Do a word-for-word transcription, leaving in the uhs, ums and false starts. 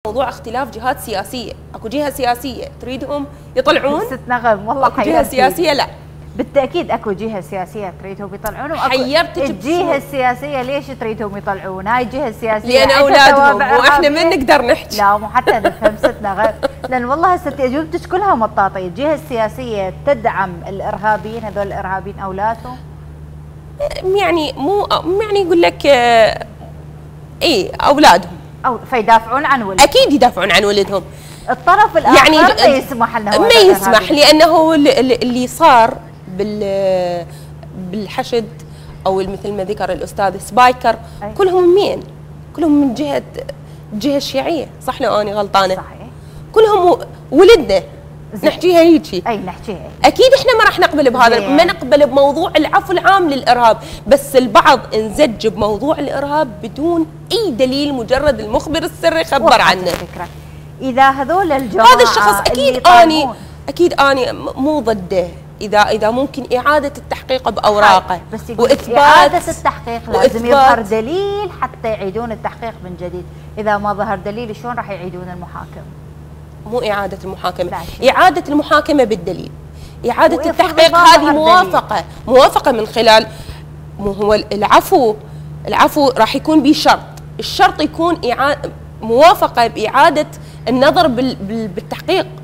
موضوع اختلاف جهات سياسيه، اكو جهه سياسيه تريدهم يطلعون ست نغم والله اكو جهه سياسيه لا. بالتاكيد اكو جهه سياسيه تريدهم يطلعون، حيرتك الجهه السياسيه ليش تريدهم يطلعون؟ هاي الجهه السياسيه لان اولادهم واحنا ما نقدر نحكي. لا مو حتى نفهم ست نغم، لان والله ست اجوبتك كلها مطاطيه. الجهه السياسيه تدعم الارهابيين، هذول الارهابيين اولادهم؟ يعني مو يعني يقول لك اي اولادهم او فيدافعون عن ولدهم. اكيد يدافعون عن ولدهم. الطرف الاخر يعني ما يسمح لنا، ما يسمح، لانه اللي صار بال بالحشد او مثل ما ذكر الاستاذ سبايكر أي. كلهم مين؟ كلهم من جهه الجهه الشيعيه، صح لو اني غلطانه؟ صحيح. كلهم ولدنا نحكيها هيجي. اي نحكيها. اكيد احنا ما راح نقبل بهذا، ما نقبل بموضوع العفو العام للارهاب، بس البعض انزج بموضوع الارهاب بدون اي دليل، مجرد المخبر السري خبر عنه. الفكرة. اذا هذول الجماعه هذا الشخص اكيد اني اكيد اني مو ضده، اذا اذا ممكن اعاده التحقيق باوراقه بس واثبات اعاده التحقيق لازم يظهر دليل حتى يعيدون التحقيق من جديد. اذا ما ظهر دليل شلون راح يعيدون المحاكمه؟ مو إعادة المحاكمة، إعادة المحاكمة بالدليل. إعادة التحقيق هذه موافقة دليل. موافقة من خلال، مو هو العفو العفو راح يكون بشرط، الشرط يكون إعادة موافقة بإعادة النظر بالتحقيق